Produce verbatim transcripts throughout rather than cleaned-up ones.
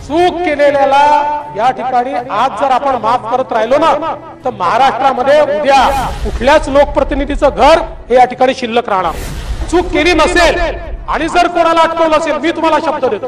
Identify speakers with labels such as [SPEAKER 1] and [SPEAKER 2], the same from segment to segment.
[SPEAKER 1] चूक केलेल्याला या ठिकाणी आज जर आपण माफ करत राहिलो ना तर महाराष्ट्रामध्ये उद्या कुठल्याच लोकप्रतिनिधीचं घर हे या ठिकाणी शिल्लक राहणार। चूक केली नसेल आणि जर कोणाला अटकवलं असेल, मी तुम्हाला शब्द देतो,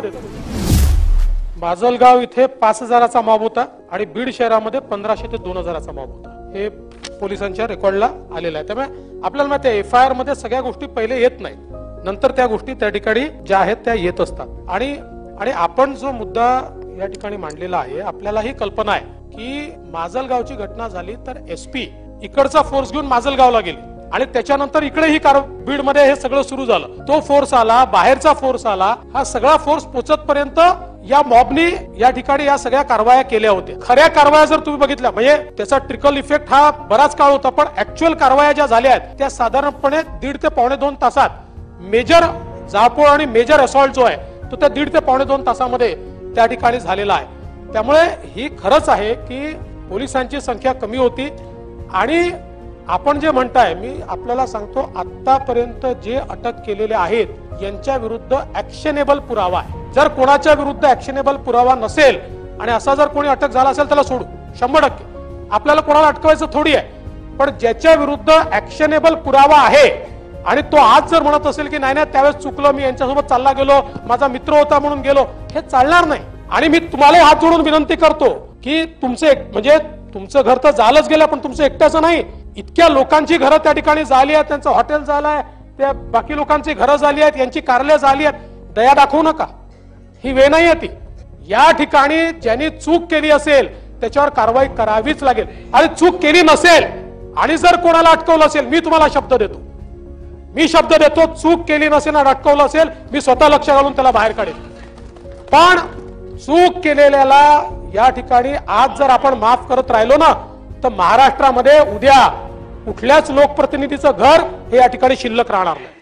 [SPEAKER 1] माजलगाव इथे पाच हजाराचा मॉब होता आणि बीड शहरामध्ये पंधराशे ते दोन हजाराचा मॉब होता, हे पोलिसांच्या रेकॉर्डला आलेलं आहे। त्यामुळे आपल्याला माहिती आहे एफ आय आर मध्ये सगळ्या गोष्टी पहिले येत नाही, नंतर त्या गोष्टी त्या ठिकाणी ज्या आहेत त्या येत असतात। आणि आणि आपण जो मुद्दा या ठिकाणी मांडलेला आहे, आपल्याला ही कल्पना आहे की माजलगावची घटना झाली तर एसपी इकडचा फोर्स घेऊन माजलगावला गेले आणि त्याच्यानंतर इकडे ही कार बीड मध्ये हे सगळं सुरू झालं। तो फोर्स आला, बाहेरचा फोर्स आला, हा सगळा फोर्स पोचत पर्यंत या मॉबनी या ठिकाणी या सगळ्या कारवाया केल्या होत्या। खऱ्या कारवाया जर तुम्ही बघितल्या म्हणजे त्याचा ट्रिकल इफेक्ट हा बराच काळ होता, पण ऍक्च्युअल कारवाया ज्या झाल्या आहेत त्या साधारणपणे दीड ते पावणे दोन तासात मेजर जाळपोळ आणि मेजर असॉल्ट जो आहे तो त्या दीड ते पावणे दोन तासामध्ये त्या ठिकाणी झालेला आहे। त्यामुळे ही खरंच आहे की पोलिसांची संख्या कमी होती आणि आपण जे म्हणताय, मी आपल्याला सांगतो आतापर्यंत जे अटक केलेले आहेत यांच्या विरुद्ध ऍक्शनेबल पुरावा आहे। जर कोणाच्या विरुद्ध ऍक्शनेबल पुरावा नसेल आणि असा जर कोणी अटक झाला असेल त्याला सोडू, शंभर टक्के आपल्याला कोणाला अटकवायचं थोडी आहे, पण ज्याच्या विरुद्ध ऍक्शनेबल पुरावा आहे आणि तो आज जर म्हणत असेल की नाही नाही त्यावेळेस चुकलो, मी यांच्यासोबत चालला गेलो, माझा मित्र होता म्हणून गेलो, हे चालणार नाही। आणि मी तुम्हाला हात जोडून विनंती करतो की तुमचे म्हणजे तुमचं घर तर झालंच गेलं, पण तुमचं एकट्याचं नाही, इतक्या लोकांची घरं त्या ठिकाणी झाली आहेत, त्यांचं हॉटेल झालंय, त्या बाकी लोकांची घरं झाली आहेत, यांची कार्यालय झाली आहेत, दया दाखवू नका, ही वेळ नाही ती। या ठिकाणी ज्यांनी चूक केली असेल त्याच्यावर कारवाई करावीच लागेल आणि चूक केली नसेल आणि जर कोणाला अटकवलं असेल, मी तुम्हाला शब्द देतो, मी शब्द देतो, चूक केली नसेल आणि अटकवलं असेल मी स्वतः लक्ष घालून त्याला बाहेर काढेल। पण चूक केलेल्याला या ठिकाणी आज जर आपण माफ करत राहिलो ना तर महाराष्ट्रामध्ये उद्या कुठल्याच लोकप्रतिनिधीचं घर हे या ठिकाणी शिल्लक राहणार नाही।